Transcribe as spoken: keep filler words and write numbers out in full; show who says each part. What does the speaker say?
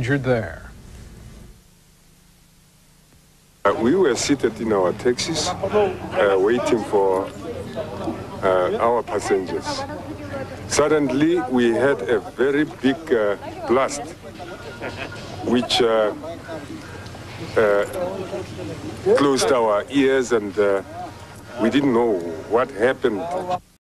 Speaker 1: injured there.
Speaker 2: Uh, we were seated in our taxis uh, waiting for uh, our passengers. Suddenly, we had a very big uh, blast, which uh, uh, closed our ears, and uh, we didn't know what happened.